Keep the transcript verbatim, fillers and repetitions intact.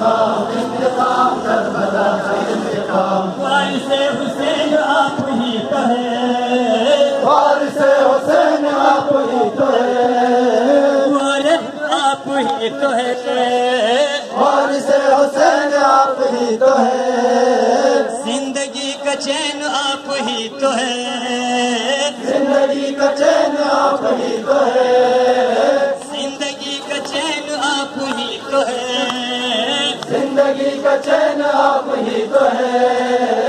वारिसे हुसैन आप ही तो है, वारिसे हुसैन आप ही तो है, आप ही तो है, वारिसे हुसैन आप ही तो है, जिंदगी का चैन आप ही तो है, जिंदगी का चैन आप ही तो है, जिंदगी का चैन आप ही तो है, जिंदगी का चैन आप ही तो है।